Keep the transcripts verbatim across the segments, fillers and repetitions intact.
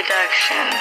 Productions.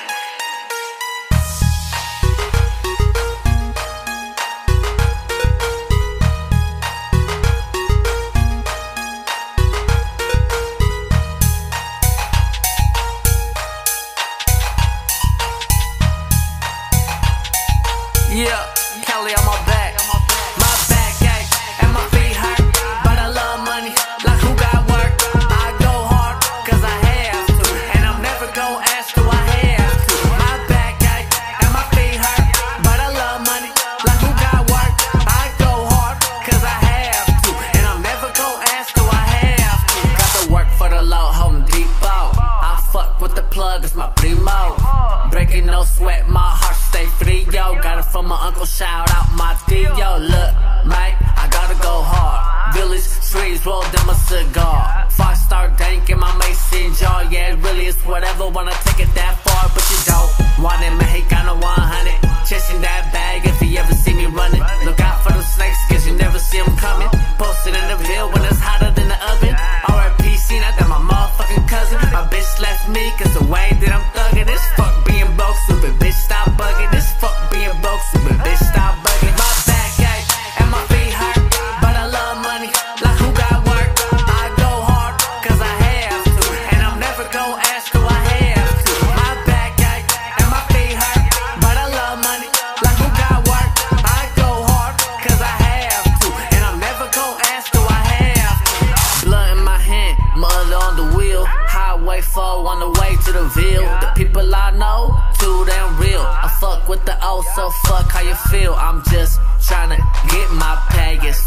Yeah, Kelly on my back. My back ache and my feet hurt, but I love money. Like who got work? I go hard, cause I have to. And I'm never gon' ask who I have to. My back ache and my feet hurt, but I love money. Like who got work? I go hard, cause I have to. And I'm never gon' ask who I have to. Got to work for the low, Home Depot. I fuck with the plug, it's my primo. Breaking no sweat, my heart stay free, yo. Got it from my uncle, shout out my Theo. Look, mate, I gotta go hard. Village streets, roll them a cigar. Five star dank in my mason jar. Yeah, it really is whatever, wanna take it that far, but you don't want it, Mexicano one hundred. Chasing that bag if you ever see me running. Look out for the snakes, cause you never see them coming. Posted in the Ville when it's hotter than the oven. R I P C, now that my motherfucking cousin. My bitch left me, cause the way that I'm thugging this. Fuck being broke, stupid bitch, stop bugging this. Fuck being broke, stupid bitch, stop bugging. My back ache and my feet hurt, but I love money. Like who got work? I go hard, cause I have to. And I'm never gon' ask who I have to. My back ache and my feet hurt, but I love money. Like who got work? I go hard, cause I have to. And I'm never gon' ask who I have to. Blood in my hand, mother on the wheel. Highway four on the way to the Ville. The people I know, too damn real. I fuck with the O, so fuck how you feel. I'm just tryna get my pay. It's